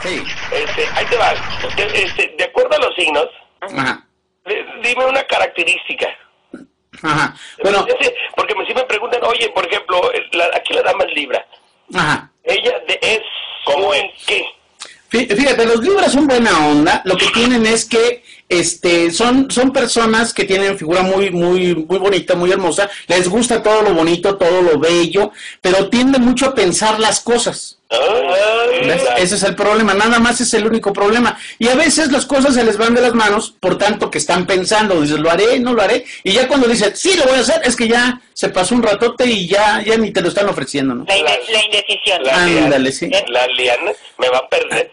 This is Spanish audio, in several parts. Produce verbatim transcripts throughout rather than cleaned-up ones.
Sí. Este, ahí te va. De, este, de acuerdo a los signos, Ajá. de, dime una característica. Ajá. Bueno. Porque me, si me preguntan, oye, por ejemplo, la, aquí la dama es Libra. Ajá. Ella de, es... ¿Cómo es? ¿Qué? Fíjate, los Libras son buena onda. Lo que tienen es que este son son personas que tienen figura muy muy muy bonita, muy hermosa. Les gusta todo lo bonito, todo lo bello, pero tienden mucho a pensar las cosas. ¿Ves? Ese es el problema, nada más es el único problema. Y a veces las cosas se les van de las manos por tanto que están pensando. Dices, lo haré, no lo haré. Y ya cuando dicen, sí, lo voy a hacer, es que ya se pasó un ratote y ya ya ni te lo están ofreciendo, ¿no? La, inde la indecisión. La Ándale, sí. La liana me va a perder.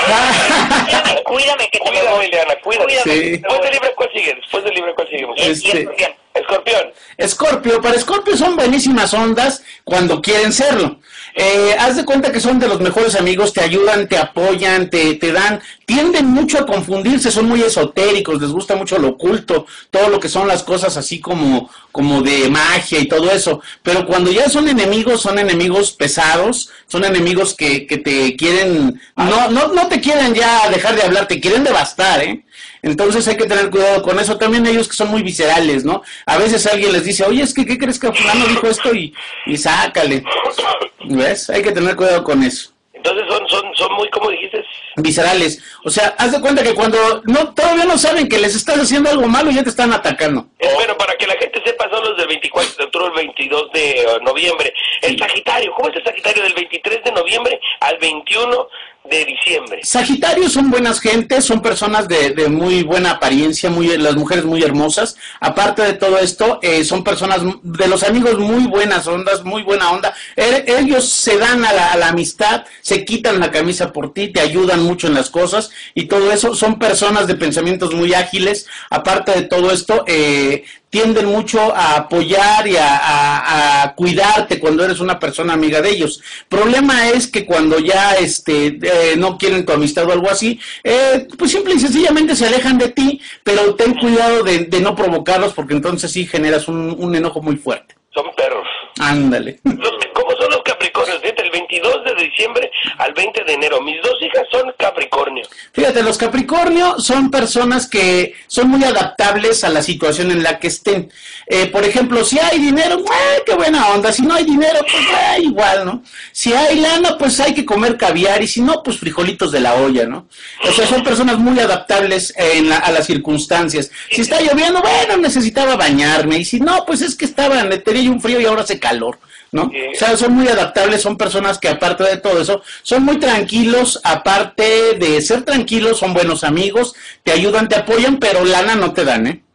Cuídame, que te Cuídame, voy. Liana, cuídame. Sí. Después del Libra, ¿cuál sigue? Después del Libra, ¿cuál sigue? Este... Escorpión. Escorpión. Escorpio, para Escorpio son buenísimas ondas cuando quieren serlo. Eh, haz de cuenta que son de los mejores amigos, te ayudan, te apoyan, te, te dan, tienden mucho a confundirse, son muy esotéricos, les gusta mucho lo oculto, todo lo que son las cosas así como, como de magia y todo eso, pero cuando ya son enemigos, son enemigos pesados, son enemigos que, que te quieren, no, no, no te quieren ya dejar de hablar, te quieren devastar, ¿eh? Entonces hay que tener cuidado con eso. También ellos que son muy viscerales, ¿no? A veces alguien les dice, oye, es que, ¿qué crees que fulano dijo esto? Y, y sácale. ¿Ves? Hay que tener cuidado con eso. Entonces son, son, son muy, ¿cómo dijiste? Viscerales. O sea, haz de cuenta que cuando no todavía no saben que les estás haciendo algo malo, ya te están atacando. Eh, bueno, para que la gente sepa, son los del veinticuatro de octubre al veintidós de noviembre. El Sagitario, ¿cómo es el Sagitario? Del veintitrés de noviembre al veintiuno de diciembre. Sagitario son buenas gentes, son personas de, de muy buena apariencia, muy las mujeres muy hermosas. Aparte de todo esto, eh, son personas de los amigos muy buenas ondas, muy buena onda. Eh, ellos se dan a la, a la amistad, se quitan la camisa por ti, te ayudan mucho en las cosas y todo eso. Son personas de pensamientos muy ágiles. Aparte de todo esto, eh, tienden mucho a apoyar y a, a, a cuidarte cuando eres una persona amiga de ellos. Problema es que cuando ya este eh, no quieren tu amistad o algo así, eh, pues simple y sencillamente se alejan de ti, pero ten cuidado de, de no provocarlos porque entonces sí generas un, un enojo muy fuerte. Son perros. Ándale. Los, ¿Cómo son los Capricornios? Fíjate, el veintidós de diciembre al veinte de enero. Mis dos hijas son Capricornio. Fíjate, los Capricornio son personas que son muy adaptables a la situación en la que estén. Eh, por ejemplo, si hay dinero, ¡eh, qué buena onda! Si no hay dinero, pues eh, igual, ¿no? Si hay lana, pues hay que comer caviar, y si no, pues frijolitos de la olla, ¿no? O sea, son personas muy adaptables en la, a las circunstancias. Si está lloviendo, bueno, necesitaba bañarme, y si no, pues es que estaba, tenía yo un frío y ahora hace calor, ¿no? O sea, son muy adaptables, son personas que aparte de todo eso, son muy tranquilos, aparte de ser tranquilos, son buenos amigos, te ayudan, te apoyan, pero lana no te dan, ¿eh?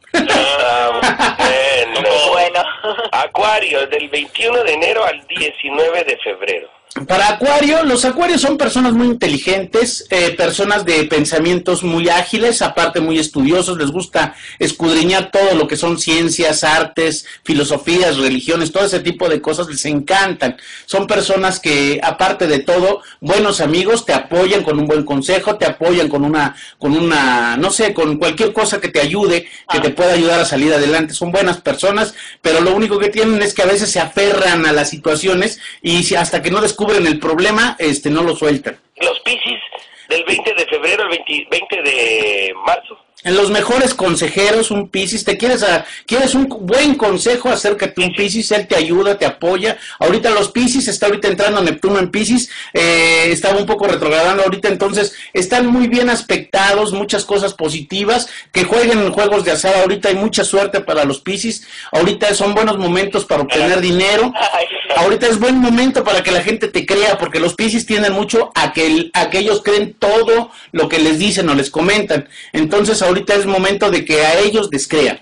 Ah, bueno. Bueno. Acuario, del veintiuno de enero al diecinueve de febrero. Para Acuario, los Acuarios son personas muy inteligentes, eh, personas de pensamientos muy ágiles, aparte muy estudiosos, les gusta escudriñar todo lo que son ciencias, artes, filosofías, religiones, todo ese tipo de cosas les encantan. Son personas que, aparte de todo, buenos amigos, te apoyan con un buen consejo, te apoyan con una, con una, no sé, con cualquier cosa que te ayude, que te pueda ayudar a salir adelante. Son buenas personas, pero lo único que tienen es que a veces se aferran a las situaciones y si hasta que no descubren el problema, este no lo sueltan. Los Piscis, del veinte de febrero al veinte, veinte de marzo. En los mejores consejeros, un Piscis, te quieres a, quieres un buen consejo, acércate a un Piscis, él te ayuda, te apoya. Ahorita los Piscis, está ahorita entrando Neptuno en Piscis, eh, estaba un poco retrogradando ahorita, entonces están muy bien aspectados, muchas cosas positivas, que jueguen en juegos de azar, ahorita hay mucha suerte para los Piscis, ahorita son buenos momentos para obtener dinero, ahorita es buen momento para que la gente te crea, porque los Piscis tienden mucho a que, el, a que ellos creen todo lo que les dicen o les comentan, entonces ahorita es momento de que a ellos les crean.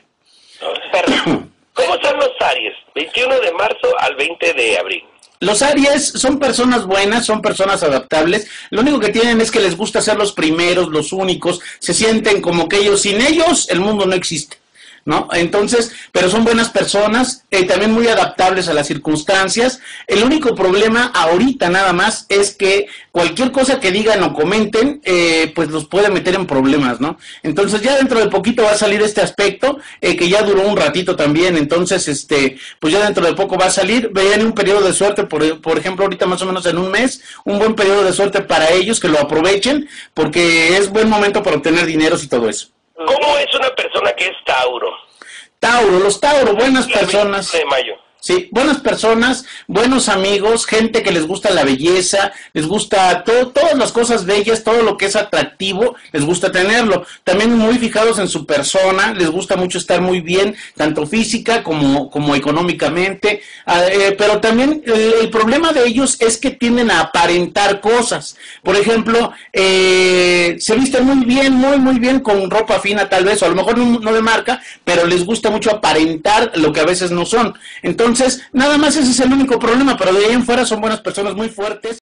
¿Cómo son los Aries? veintiuno de marzo al veinte de abril. Los Aries son personas buenas, son personas adaptables, lo único que tienen es que les gusta ser los primeros, los únicos, se sienten como que ellos, sin ellos, el mundo no existe. ¿no? Entonces, pero son buenas personas, eh, también muy adaptables a las circunstancias. El único problema ahorita nada más es que cualquier cosa que digan o comenten, eh, pues los puede meter en problemas, ¿no? Entonces ya dentro de poquito va a salir este aspecto, eh, que ya duró un ratito también, entonces, este, pues ya dentro de poco va a salir. Vean un periodo de suerte, por, por ejemplo, ahorita más o menos en un mes, un buen periodo de suerte para ellos, que lo aprovechen, porque es buen momento para obtener dineros y todo eso. ¿Cómo es una persona que es Tauro? Tauro, los Tauro, buenas personas. de mayo. Sí, buenas personas, buenos amigos, gente que les gusta la belleza, les gusta todo, todas las cosas bellas, todo lo que es atractivo, les gusta tenerlo. También muy fijados en su persona, les gusta mucho estar muy bien, tanto física como, como económicamente. Eh, pero también eh, el problema de ellos es que tienden a aparentar cosas. Por ejemplo, eh, se visten muy bien, muy, muy bien con ropa fina tal vez, o a lo mejor no, no de marca, pero les gusta mucho aparentar lo que a veces no son. Entonces, Entonces, nada más ese es el único problema, pero de ahí en fuera son buenas personas muy fuertes.